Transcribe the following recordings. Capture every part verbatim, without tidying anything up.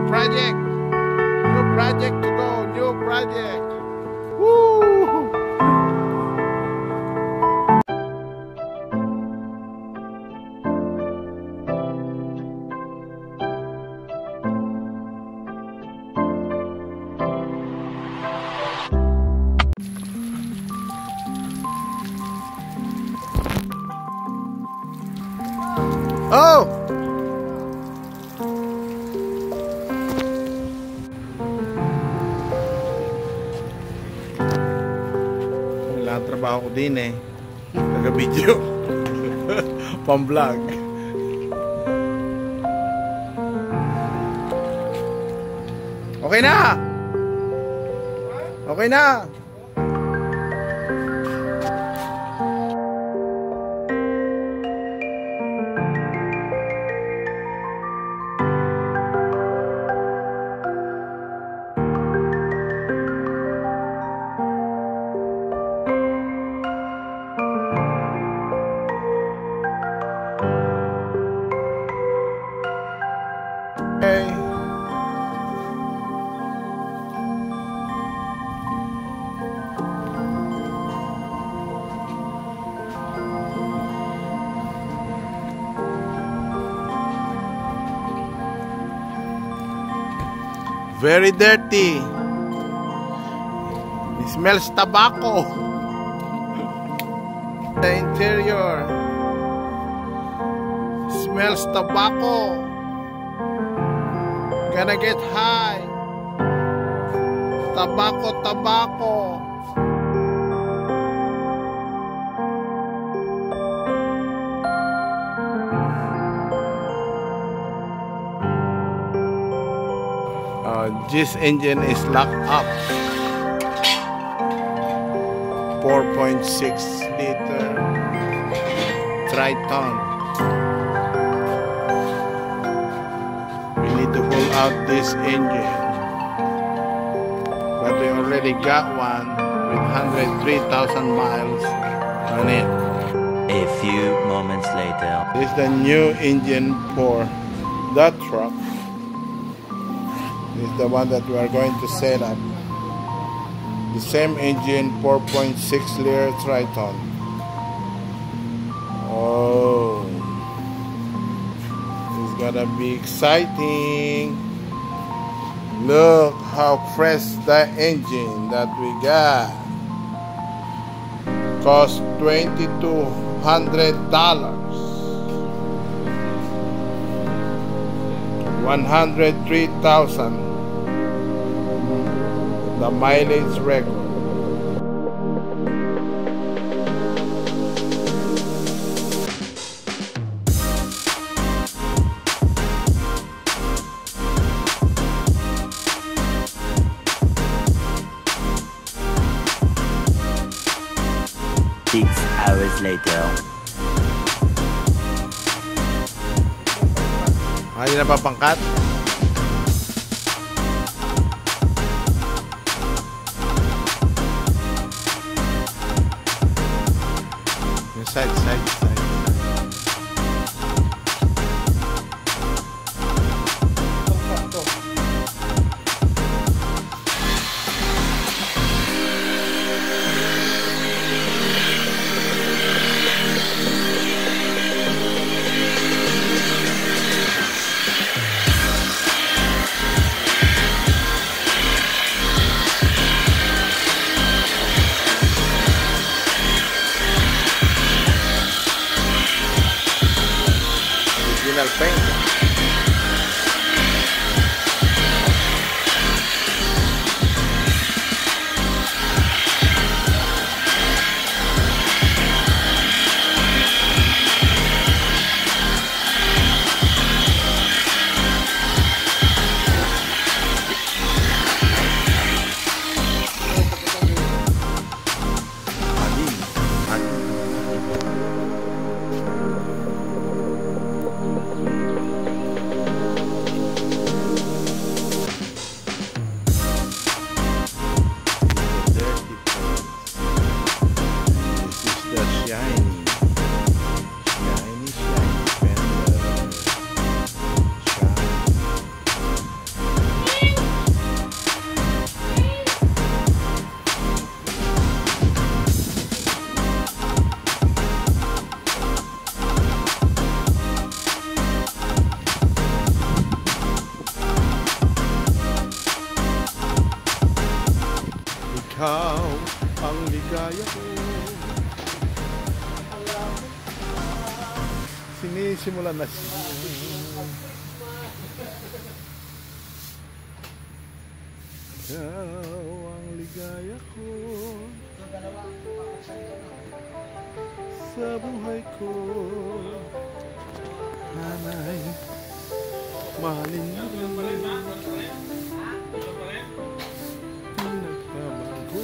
project. New project to go. New project. Woo! Oh! Wala trabaho ko din eh. Taga-video. Pang-vlog. Okay na! Okay na! Okay. Very dirty. It smells tobacco. The interior smells tobacco. Gonna get high. Tobacco, tobacco. Uh, this engine is locked up. four point six liter Triton. We need to pull out this engine, but we already got one with one hundred three thousand miles on it. A few moments later. This is the new engine for that truck. This is the one that we are going to set up. The same engine, four point six liter Triton. Oh, it's gonna be exciting. Look how fresh the engine that we got. Cost twenty-two hundred dollars. one hundred three thousand. The mileage record. Six hours later. Hindi na papangkat. Side, side, side. Ikaw ang ligaya ko. Sinisimulan na siya. Ikaw ang ligaya ko sa buhay ko. Nanay, mahalin na rin. Pinagbabago.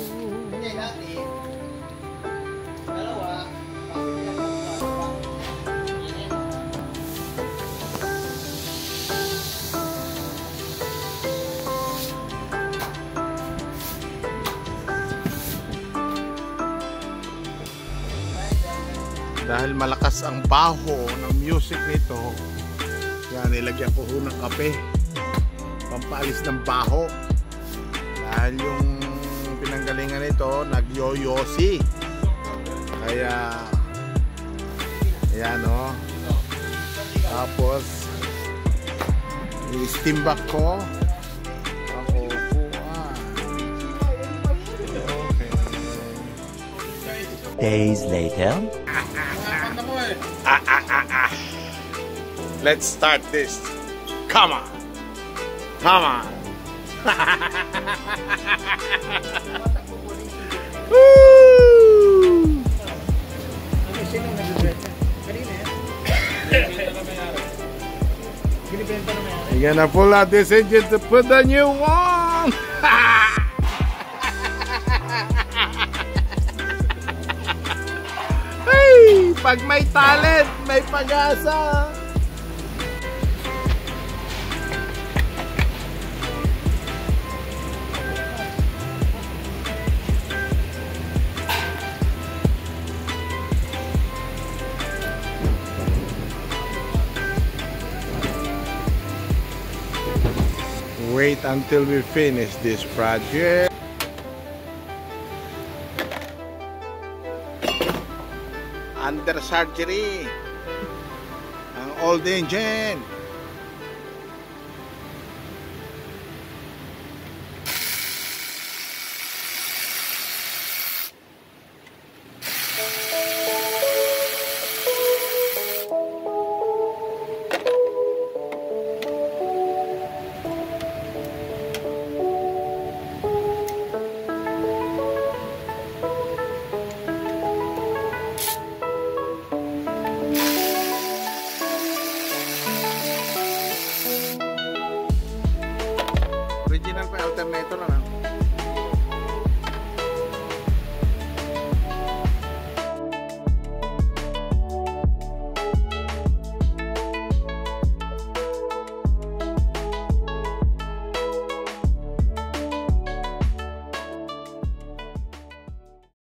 Dahil malakas ang baho ng music nito, kaya nilagyan ko ho ng kape pampaalis ng baho. Dahil yung pinanggalingan nito nagyoyosi, kaya ayan o. Tapos i-steam back ko ang upuan. Okay. Days later. Ah, ah, ah, ah. Let's start this. Come on. Come on. Woo! You're gonna pull out this engine to put the new one. Hey, pag may talent, may pag-asa. Wait until we finish this project. Under surgery ang old engine.